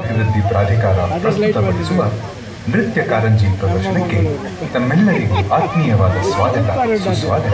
ಅಭಿವೃದ್ಧಿ ಪ್ರಾಧಿಕಾರ ಪ್ರಸ್ತುತಪಡಿಸುವ ನೃತ್ಯ ಕಾರಂಜಿ ಪ್ರದರ್ಶನಕ್ಕೆ ತಮ್ಮೆಲ್ಲರಿಗೂ ಆತ್ಮೀಯವಾದ ಸ್ವಾಗತ, ಸುಸ್ವಾಗತ.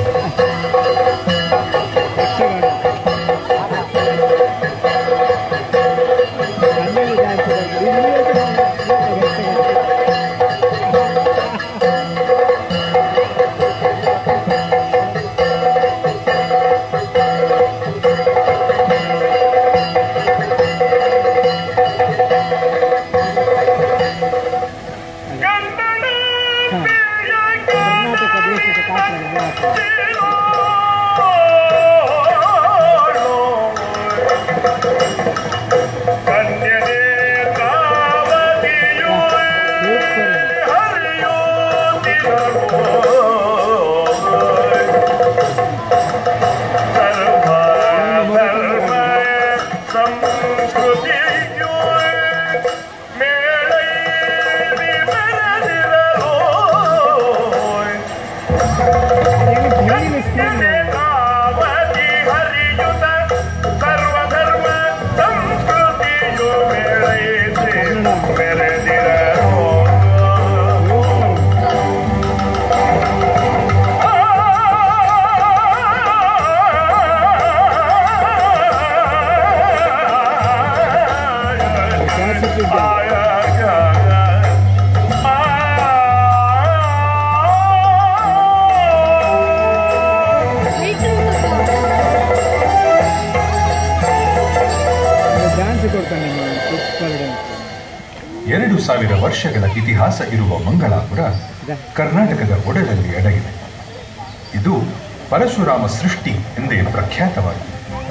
ಎರಡು 2000 ವರ್ಷಗಳ ಇತಿಹಾಸ ಇರುವ ಮಂಗಳಾಪುರ ಕರ್ನಾಟಕದ ಒಡಲಲ್ಲಿ ಅಡಗಿದೆ. ಇದು ಪರಶುರಾಮ ಸೃಷ್ಟಿ ಎಂದೇ ಪ್ರಖ್ಯಾತವಾಗಿದೆ.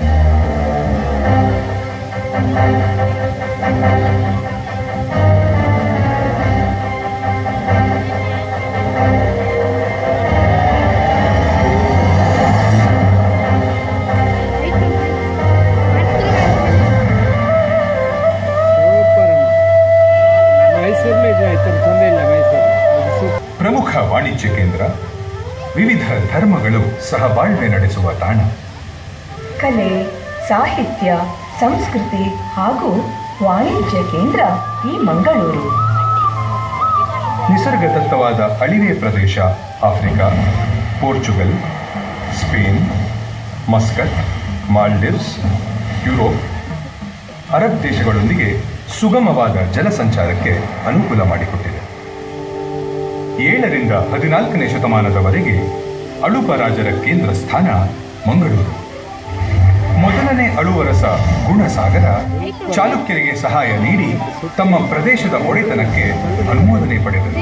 ಪ್ರಮುಖ ವಾಣಿಜ್ಯ ಕೇಂದ್ರ, ವಿವಿಧ ಧರ್ಮಗಳು ಸಹಬಾಳ್ವೆ ನಡೆಸುವ ತಾಣ, ಕಲೆ, ಸಾಹಿತ್ಯ, ಸಂಸ್ಕೃತಿ ಹಾಗೂ ವಾಣಿಜ್ಯ ಕೇಂದ್ರ ಈ ಮಂಗಳೂರು. ನಿಸರ್ಗದತ್ತವಾದ ಅಳಿವೆ ಪ್ರದೇಶ Africa, Portugal, Spain, Muscat, Maldives, Europe, Arab ದೇಶಗಳೊಂದಿಗೆ ಸುಗಮವಾದ ಜಲಸಂಚಾರಕ್ಕೆ ಅನುಕೂಲ ಮಾಡಿಕೊಟ್ಟಿದೆ. 7 ರಿಂದ 14ನೇ ಶತಮಾನದವರೆಗೆ ಅಳುಪ ರಾಜರ ಕೇಂದ್ರ ಸ್ಥಾನ ಮಂಗಳೂರು. ಮೊದಲನೇ ಅಳುವರಸ ಗುಣಸಾಗರ ಚಾಲುಕ್ಯರಿಗೆ ಸಹಾಯ ನೀಡಿ ತಮ್ಮ ಪ್ರದೇಶದ ಒಡೆತನಕ್ಕೆ ಅನುಮೋದನೆ ಪಡೆದರು.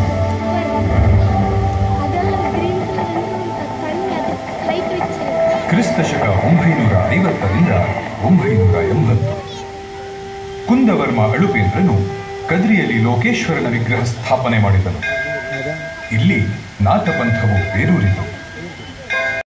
ಕ್ರಿಸ್ತಶಕ 950ರಿಂದ 980 ಕುಂದವರ್ಮ ಅಳುಪೇಂದ್ರನು ಕದ್ರಿಯಲ್ಲಿ ಲೋಕೇಶ್ವರನ ವಿಗ್ರಹ ಸ್ಥಾಪನೆ ಮಾಡಿದನು. ಇಲ್ಲಿ ನಾಥಪಂಥವು ಬೇರೂರಿತು.